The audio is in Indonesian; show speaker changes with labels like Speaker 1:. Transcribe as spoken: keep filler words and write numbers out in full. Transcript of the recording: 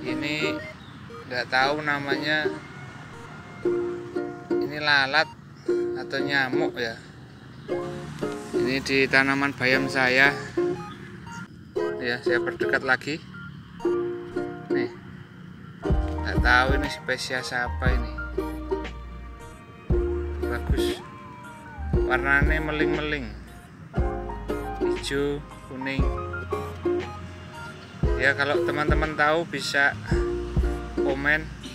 Speaker 1: Ini nggak tahu namanya, ini lalat atau nyamuk ya. Ini di tanaman bayam saya ya, saya perdekat lagi nih, nggak tahu ini spesies apa ini. Bagus, warnanya meling-meling, hijau kuning ya. Kalau teman-teman tahu bisa komen